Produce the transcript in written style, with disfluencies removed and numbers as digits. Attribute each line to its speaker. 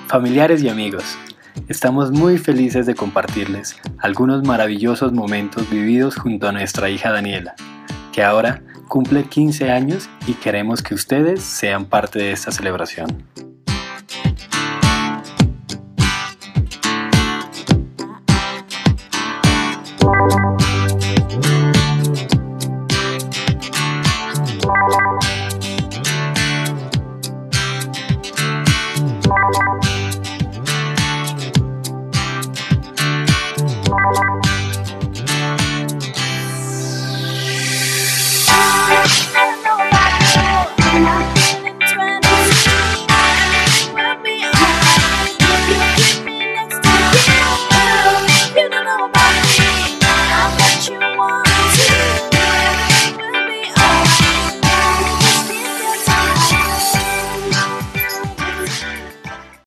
Speaker 1: Familiares y amigos, estamos muy felices de compartirles algunos maravillosos momentos vividos junto a nuestra hija Daniela, que ahora cumple 15 años y queremos que ustedes sean parte de esta celebración.